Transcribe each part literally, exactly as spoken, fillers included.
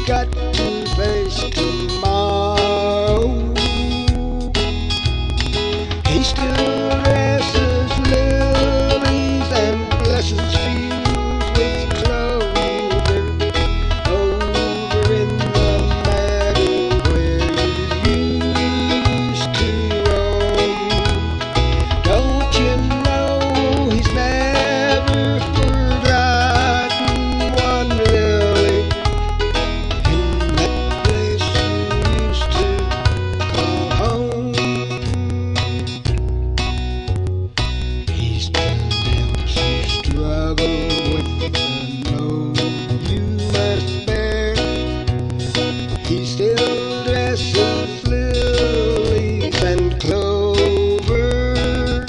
got to face tomorrow. He still dresses lilies and blesses fields with clover over in the meadow where you used to roam. Don't you know he's never forgotten one lily in that place you used to call home? He's been able to struggle with the load you must bear. He still dresses lilies and clover.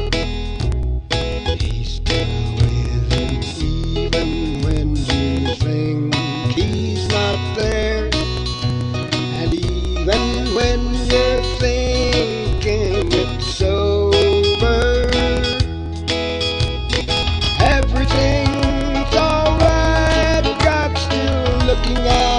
He's still with him even when you think he's not there, and even when you're thinking it's over. Everything's alright, God's still looking out.